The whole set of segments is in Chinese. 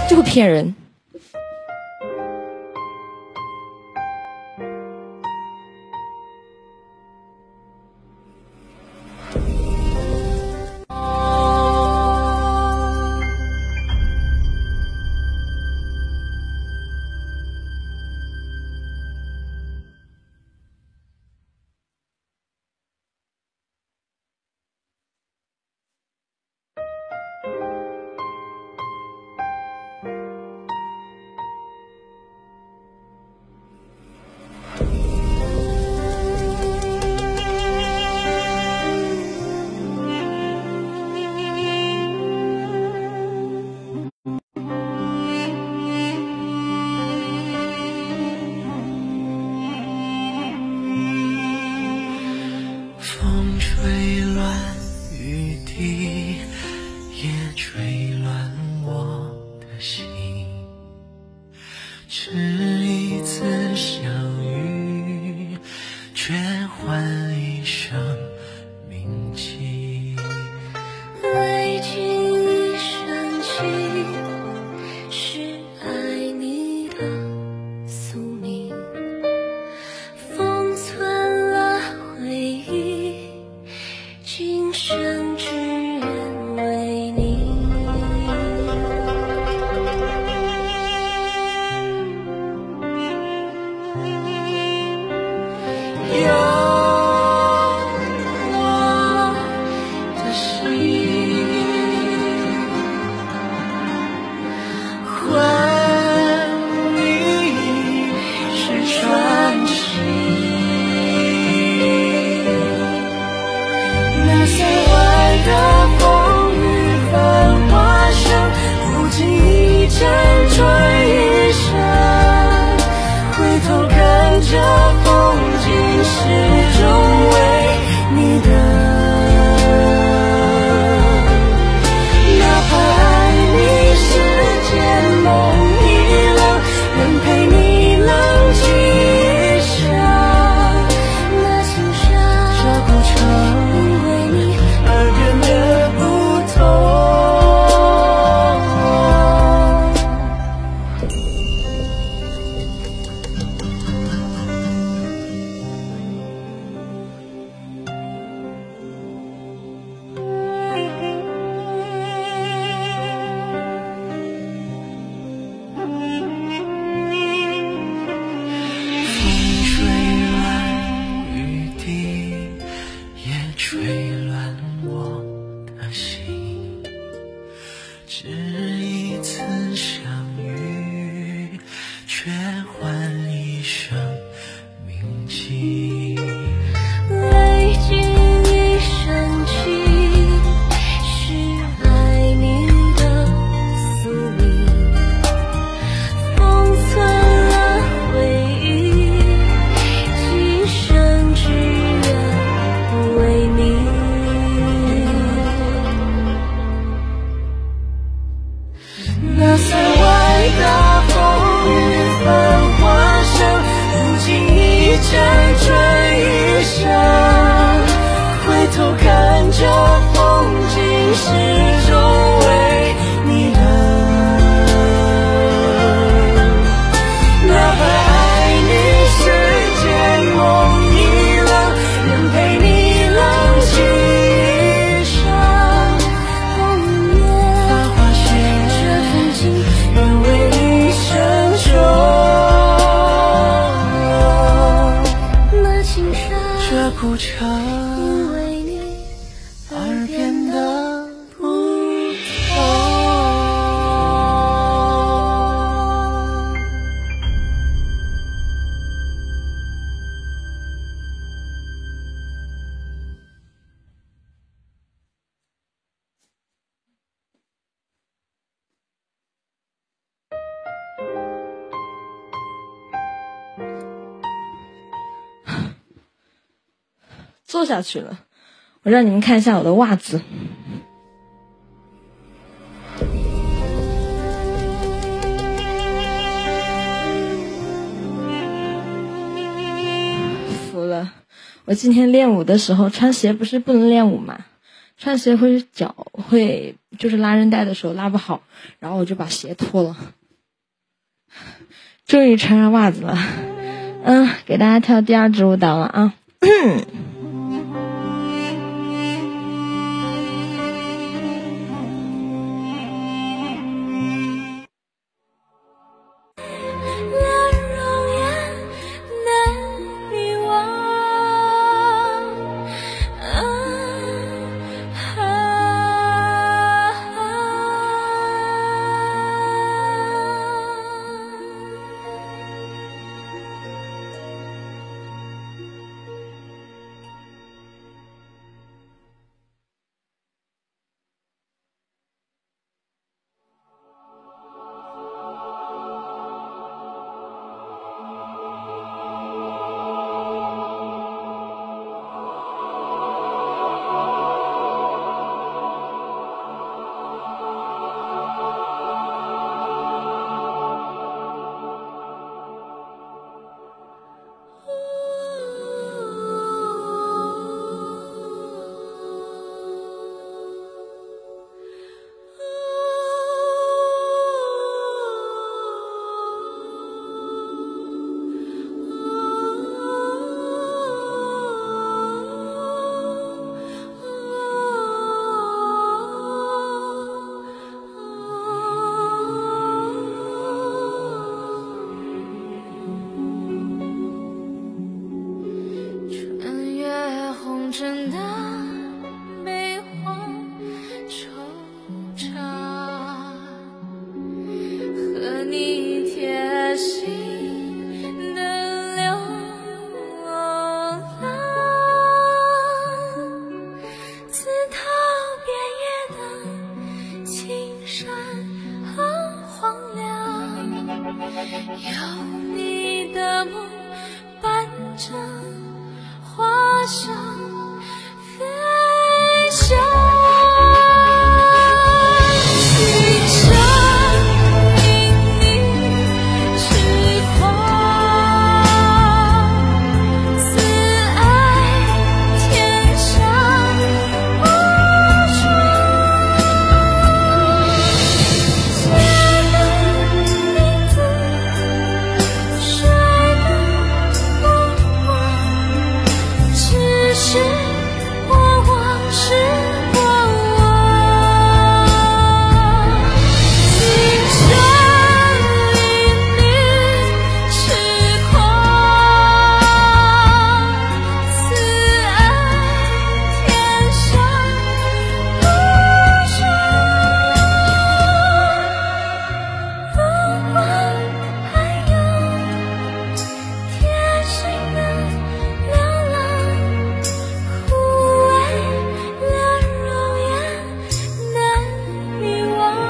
就会骗人。坐下去了，我让你们看一下我的袜子。服了，我今天练舞的时候穿鞋不是不能练舞吗？穿鞋会脚会就是拉韧带的时候拉不好，然后我就把鞋脱了，终于穿上袜子了。给大家跳第二支舞蹈了啊。 真的悲欢惆怅，和你贴心的流浪，自逃边野的青山很荒凉，有你的梦伴着花香飞翔，青山隐隐痴狂，此爱天上无双。谁的名字，谁的梦话，只是过往是过往，青山隐隐痴狂，此爱天上无双。如果还有贴心的流浪，枯萎了容颜难遗忘。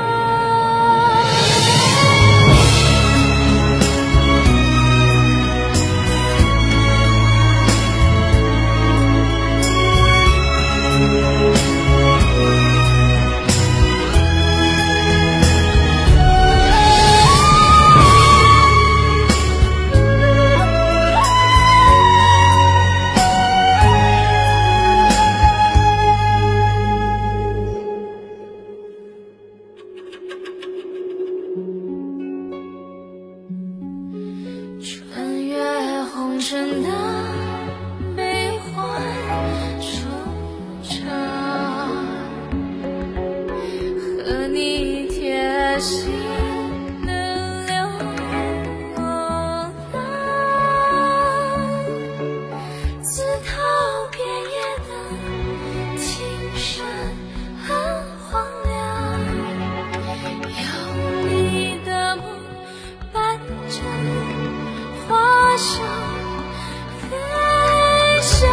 穿越红尘的悲欢惆怅，和你贴心的流浪，自逃边野的青山很荒凉，有你的梦伴着花香飞翔，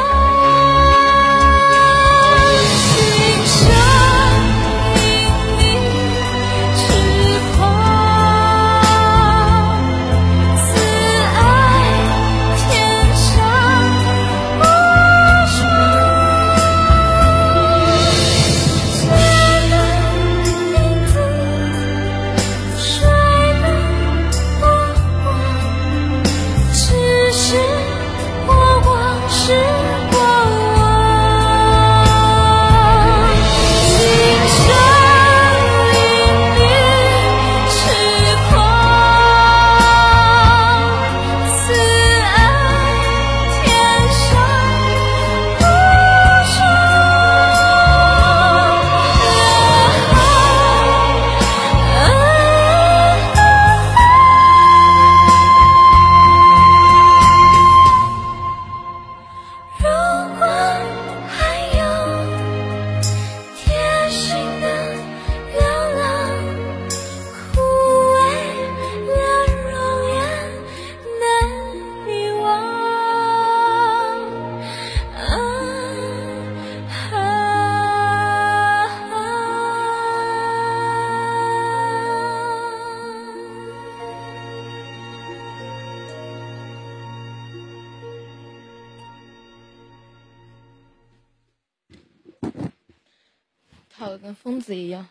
青山隐隐痴狂， 跳的跟疯子一样。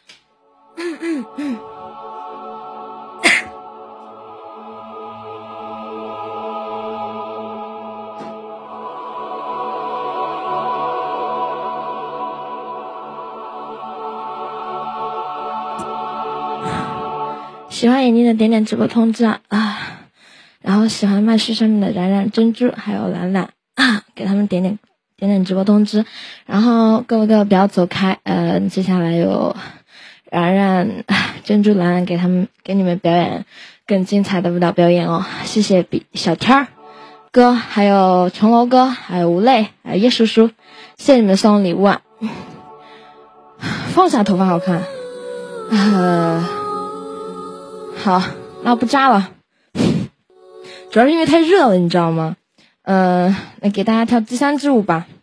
喜欢眼睛的点点直播通知啊，然后喜欢麦序上面的冉冉、珍珠还有兰兰啊，给他们点点直播通知。然后各位不要走开，接下来有冉冉、珍珠、兰兰给你们表演更精彩的舞蹈表演哦。谢谢小天儿哥，还有琼楼哥，还有吴泪，还有叶叔叔，谢谢你们送礼物啊！放下头发好看，好，那我不扎了，主要是因为太热了，你知道吗？那给大家跳第3支舞吧。